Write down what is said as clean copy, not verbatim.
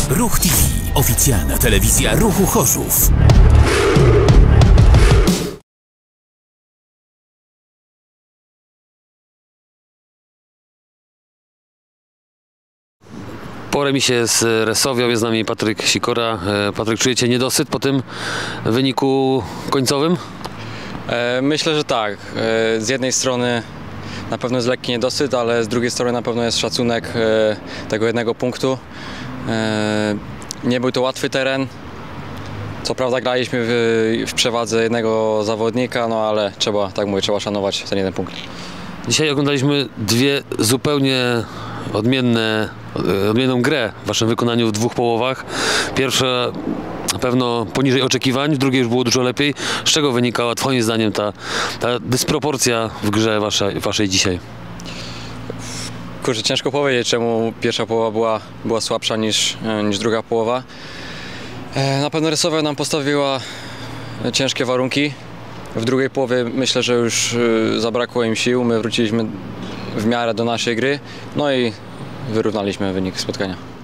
Ruch TV, oficjalna telewizja Ruchu Chorzów. Po remisie z Resowią jest z nami Patryk Sikora. Patryk, czujecie niedosyt po tym wyniku końcowym? Myślę, że tak. Z jednej strony na pewno jest lekki niedosyt, ale z drugiej strony na pewno jest szacunek tego jednego punktu. Nie był to łatwy teren. Co prawda graliśmy w przewadze jednego zawodnika, no ale trzeba, tak mówię, trzeba szanować ten jeden punkt. Dzisiaj oglądaliśmy dwie zupełnie odmienną grę w waszym wykonaniu w dwóch połowach. Pierwsza na pewno poniżej oczekiwań, w drugiej już było dużo lepiej. Z czego wynikała twoim zdaniem ta dysproporcja w grze waszej dzisiaj? Kurczę, ciężko powiedzieć, czemu pierwsza połowa była słabsza niż druga połowa. Na pewno Resowia nam postawiła ciężkie warunki. W drugiej połowie myślę, że już zabrakło im sił. My wróciliśmy w miarę do naszej gry, no i wyrównaliśmy wynik spotkania.